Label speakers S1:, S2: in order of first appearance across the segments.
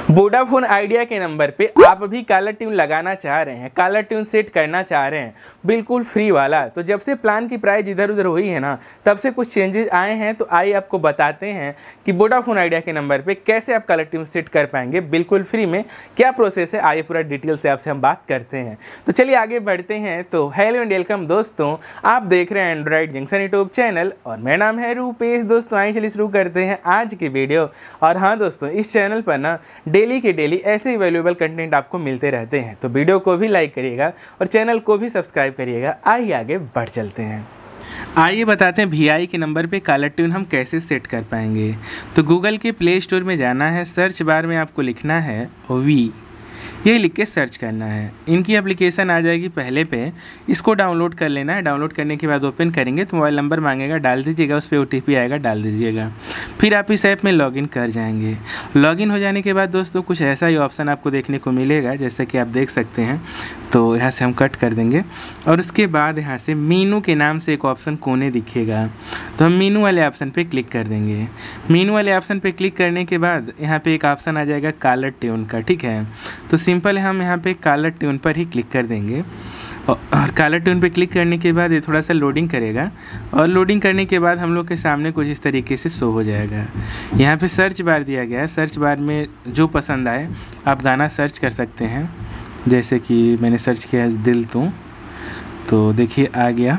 S1: Vodafone idea के number पे आप अभी कॉलर ट्यून लगाना चाह रहे हैं, कॉलर ट्यून सेट करना चाह रहे हैं, बिल्कुल फ्री वाला। तो जब से प्लान की प्राइस इधर उधर हुई है ना, तब से कुछ चेंजेस आए हैं। तो आइए आपको बताते हैं कि वोडाफोन आइडिया के नंबर पे कैसे आप कॉलर ट्यून सेट कर पाएंगे बिल्कुल फ्री में, क्या प्रोसेस है। आइए पूरा डिटेल से आपसे हम बात करते हैं। तो चलिए आगे बढ़ते हैं। तो हेलो एंड वेलकम दोस्तों, आप देख रहे हैं एंड्रॉइड जंक्शन यूट्यूब चैनल और मेरा नाम है रूपेश। दोस्तों आइए चलिए शुरू करते हैं आज की वीडियो। और हाँ दोस्तों, इस चैनल पर ना डेली के डेली ऐसे ही वैल्यूएबल कंटेंट आपको मिलते रहते हैं। तो वीडियो को भी लाइक करिएगा और चैनल को भी सब्सक्राइब करिएगा। आइए आगे बढ़ चलते हैं। आइए बताते हैं VI के नंबर पे कॉलर ट्यून हम कैसे सेट कर पाएंगे। तो गूगल के प्ले स्टोर में जाना है, सर्च बार में आपको लिखना है वी, ये लिख के सर्च करना है। इनकी एप्लीकेशन आ जाएगी पहले पे, इसको डाउनलोड कर लेना है। डाउनलोड करने के बाद ओपन करेंगे तो मोबाइल नंबर मांगेगा, डाल दीजिएगा, उस पर OTP आएगा, डाल दीजिएगा। फिर आप इस ऐप में लॉगिन कर जाएंगे। लॉगिन हो जाने के बाद दोस्तों कुछ ऐसा ही ऑप्शन आपको देखने को मिलेगा, जैसे कि आप देख सकते हैं। तो यहाँ से हम कट कर देंगे और उसके बाद यहाँ से मीनू के नाम से एक ऑप्शन कोने दिखेगा, तो हम मीनू वाले ऑप्शन पे क्लिक कर देंगे। मीनू वाले ऑप्शन पे क्लिक करने के बाद यहाँ पे एक ऑप्शन आ जाएगा कॉलर ट्यून का, ठीक है। तो सिंपल हम यहाँ पे कॉलर ट्यून पर ही क्लिक कर देंगे और कॉलर ट्यून पे क्लिक करने के बाद ये थोड़ा सा लोडिंग करेगा और लोडिंग करने के बाद हम लोग के सामने कुछ इस तरीके से शो हो जाएगा। यहाँ पे सर्च बार दिया गया है, सर्च बार में जो पसंद आए आप गाना सर्च कर सकते हैं। जैसे कि मैंने सर्च किया है दिल तो देखिए आ गया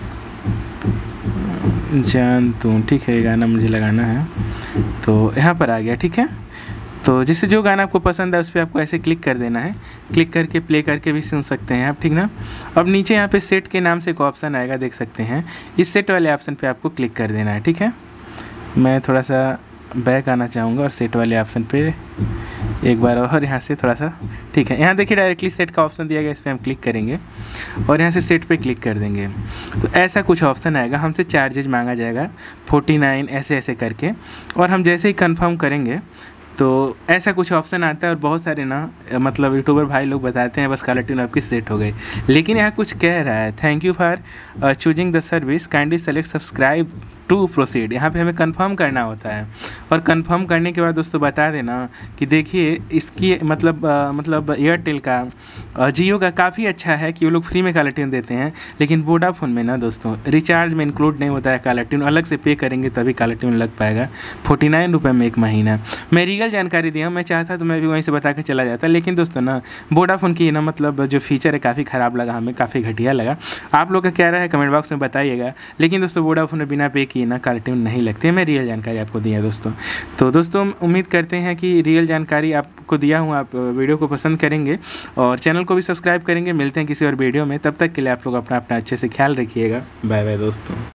S1: जान तू, ठीक है, ये गाना मुझे लगाना है तो यहाँ पर आ गया, ठीक है। तो जिससे जो गाना आपको पसंद है उस पर आपको ऐसे क्लिक कर देना है। क्लिक करके प्ले करके भी सुन सकते हैं आप, ठीक ना। अब नीचे यहाँ पे सेट के नाम से एक ऑप्शन आएगा, देख सकते हैं। इस सेट वाले ऑप्शन पे आपको क्लिक कर देना है, ठीक है। मैं थोड़ा सा बैक आना चाहूँगा और सेट वाले ऑप्शन पे एक बार और यहाँ से थोड़ा सा, ठीक है। यहाँ देखिए डायरेक्टली सेट का ऑप्शन दिया गया, इस पर हम क्लिक करेंगे और यहाँ से सेट पे क्लिक कर देंगे। तो ऐसा कुछ ऑप्शन आएगा, हमसे चार्जेज मांगा जाएगा 49 ऐसे करके, और हम जैसे ही कंफर्म करेंगे तो ऐसा कुछ ऑप्शन आता है। और बहुत सारे ना मतलब यूट्यूबर भाई लोग बताते हैं बस कॉलर ट्यून आपकी सेट हो गई, लेकिन यहाँ कुछ कह रहा है thank you for choosing the service, kindly select subscribe to proceed. यहाँ पे हमें कंफर्म करना होता है और कंफर्म करने के बाद दोस्तों बता देना कि देखिए इसकी मतलब एयरटेल का जियो का काफ़ी अच्छा है कि वो लोग फ्री में कॉलर ट्यून देते हैं, लेकिन वोडाफोन में ना दोस्तों रिचार्ज में इंक्लूड नहीं होता है कॉलर ट्यून, अलग से पे करेंगे तभी कॉलर ट्यून लग पाएगा। 49 रुपये में एक महीना। मैं रियल जानकारी दिया, मैं चाहता तो मैं भी वहीं से बता के चला जाता, लेकिन दोस्तों ना वोडाफोन की ना मतलब जो फीचर है काफ़ी ख़राब लगा हमें, काफ़ी घटिया लगा। आप लोग का क्या रहा है कमेंट बॉक्स में बताइएगा। लेकिन दोस्तों वोडाफोन में बिना पे किए ना कॉलर ट्यून नहीं लगती है। मैं रियल जानकारी आपको दी है दोस्तों। तो दोस्तों उम्मीद करते हैं कि रियल जानकारी आपको दिया हूँ, आप वीडियो को पसंद करेंगे और चैनल को भी सब्सक्राइब करेंगे। मिलते हैं किसी और वीडियो में, तब तक के लिए आप लोग अपना अच्छे से ख्याल रखिएगा। बाय बाय दोस्तों।